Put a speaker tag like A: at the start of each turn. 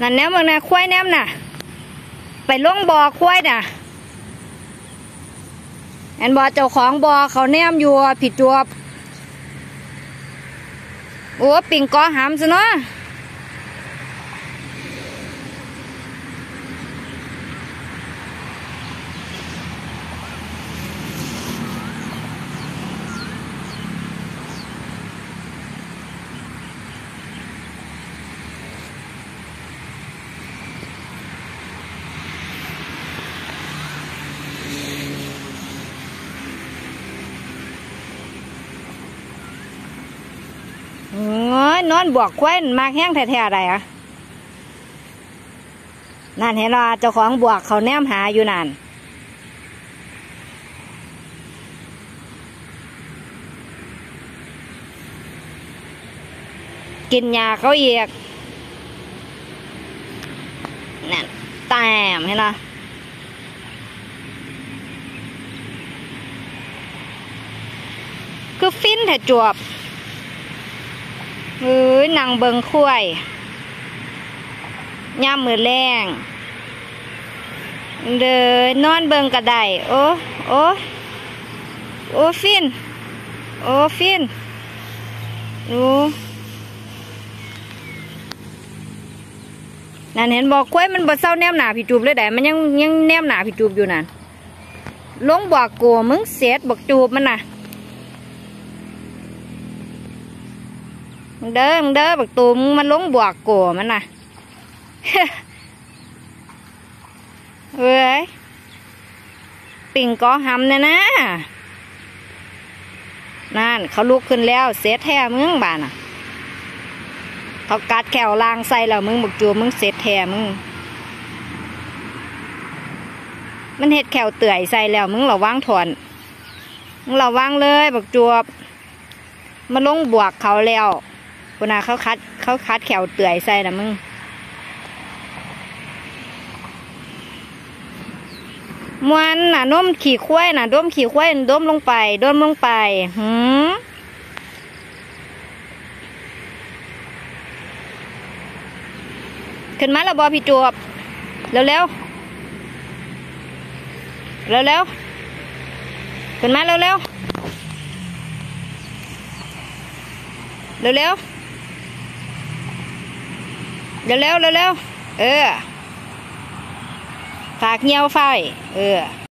A: นั่นแนวเมืองน่ะควายแนมน่ะไปล่องบ่อควายน่ะอันบ่อเจ้าของบ่อเขาแนมอยู่ผิดจวบโอ้ปิ่งกอหามซะเนาะนอนบวกควายมากแห้งแท้ๆอะไรอ่ะนั่นเห็นว่าเจ้าของบวกเขาแนมหาอยู่นั่นกินยาเขาเอียกนั่นแต้มเห็นไหมคือฟินแต่จวบนางเบิงคุ้ยย่ามมือแรงเดินนอนเบิงกระไดโอ้โอ้โอ้ฟินโอ้ฟินดูนั่นเห็นบอกคุ้ยมันบ่เศร้าแนมหนาผิดจูบเลยได้มันยังแนมหนาผิดจูบอยู่นั่นลงบอกโกมึงเสียดบอกจูบมันน่ะเด้อบักตูมมันลงบวกโกมันน่ะ เว้ยปิ่งกอหำเนี่ยนะนั่นเขาลุกขึ้นแล้วเสียแท้มึงบ้าน่ะเขากัดแขวลางใส่แล้วมึงบักจูมึงเสียแท้มึงมันเห็ดแขวเตื่อยใส่แล้วมึงระวังถอนมึงระวังเลยบักจวบมันลงบวกเขาแล้วคนน่ะเขาคัดแขวเตื่อยใส่นะมึงมวนน่ะน้มขี่ควายน่ะด้มขี่ควายด้มลงไปขึ้นมาแล้วบอพี่จวบเร็วขึ้นมาเร็วฝากเงี้ยวไฟ